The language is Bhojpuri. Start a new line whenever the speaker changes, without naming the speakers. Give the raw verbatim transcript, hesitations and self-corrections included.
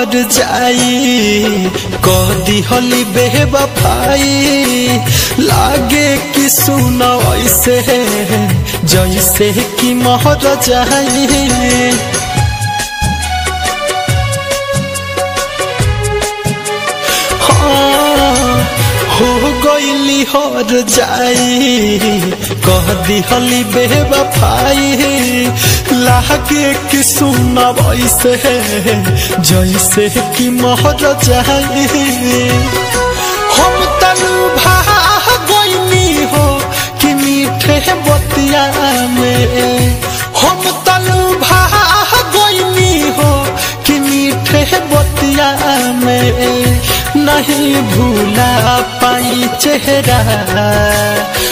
हर जाई कदी हली बेवफाई लागे कि सुना ऐसे जैसे कि महर जाई हो गईली हर जाई कदी हली बेवफाई लागे कि सुना वैसे जैसे कि महर जाई हम तनु भागनी हो कि मीठे बतिया में हम तनु भागनी हो कि मीठे बतिया में नहीं भूला पाई चेहरा